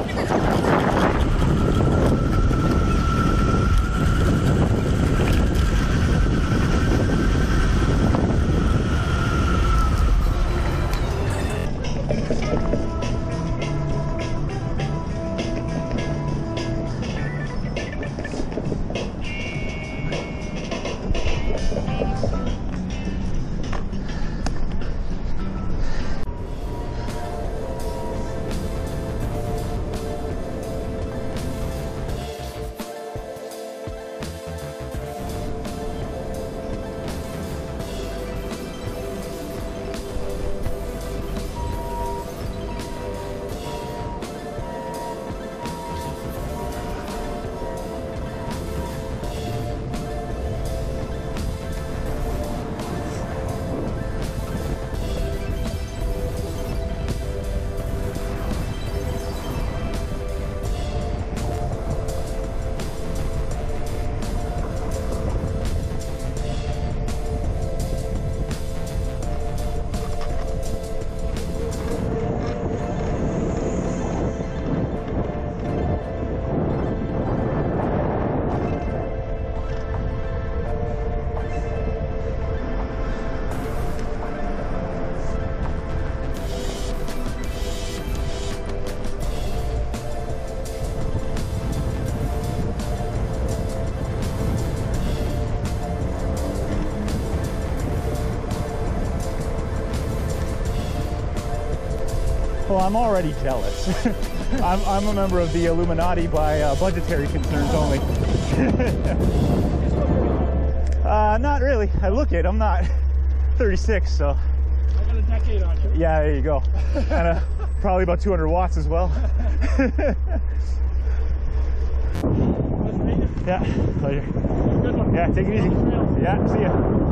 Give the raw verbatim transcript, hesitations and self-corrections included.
Well, I'm already jealous. I'm, I'm a member of the Illuminati by uh, budgetary concerns only. uh, not really. I look it. I'm not thirty-six, so. I got a decade on you. Yeah, there you go. And uh, probably about two hundred watts as well. Yeah, pleasure. Good one. Yeah, take it easy. Yeah, see ya.